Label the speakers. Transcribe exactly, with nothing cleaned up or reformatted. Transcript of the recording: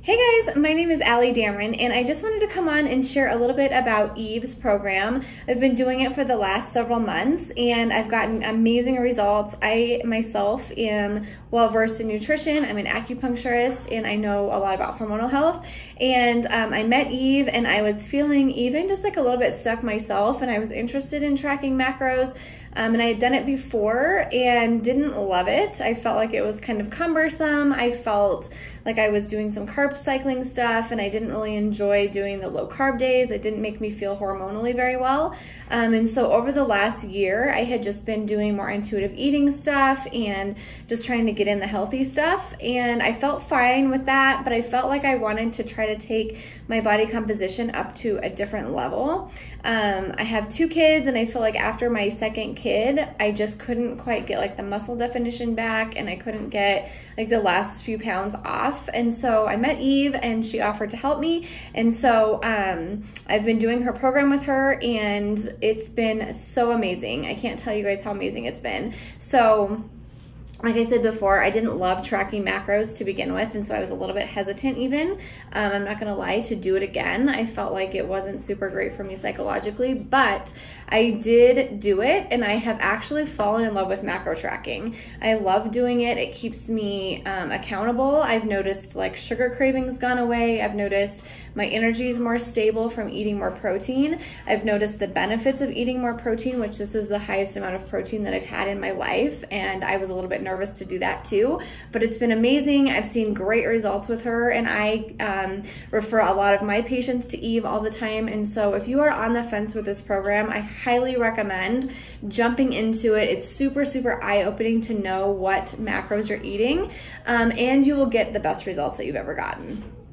Speaker 1: Hey guys, my name is Allie Damron, and I just wanted to come on and share a little bit about Eve's program. I've been doing it for the last several months, and I've gotten amazing results. I myself am well versed in nutrition. I'm an acupuncturist, and I know a lot about hormonal health. And um, I met Eve, and I was feeling even just like a little bit stuck myself, and I was interested in tracking macros. Um, and I had done it before and didn't love it. I felt like it was kind of cumbersome. I felt like I was doing some carb cycling stuff, and I didn't really enjoy doing the low carb days. It didn't make me feel hormonally very well. Um, and so over the last year, I had just been doing more intuitive eating stuff and just trying to get in the healthy stuff. And I felt fine with that, but I felt like I wanted to try to take my body composition up to a different level. Um, I have two kids, and I feel like after my second kid, I just couldn't quite get like the muscle definition back, and I couldn't get like the last few pounds off. And so I met Eve, and she offered to help me. And so um, I've been doing her program with her, and it's been so amazing. I can't tell you guys how amazing it's been. So like I said before, I didn't love tracking macros to begin with, and so I was a little bit hesitant even. Um, I'm not gonna lie, to do it again. I felt like it wasn't super great for me psychologically, but I did do it, and I have actually fallen in love with macro tracking. I love doing it. It keeps me um, accountable. I've noticed like sugar cravings gone away. I've noticed my energy is more stable from eating more protein. I've noticed the benefits of eating more protein, which this is the highest amount of protein that I've had in my life, and I was a little bit nervous to do that too, but it's been amazing. I've seen great results with her, and I um, refer a lot of my patients to Eve all the time. And so if you are on the fence with this program, I highly recommend jumping into it. It's super, super eye-opening to know what macros you're eating, um, and you will get the best results that you've ever gotten.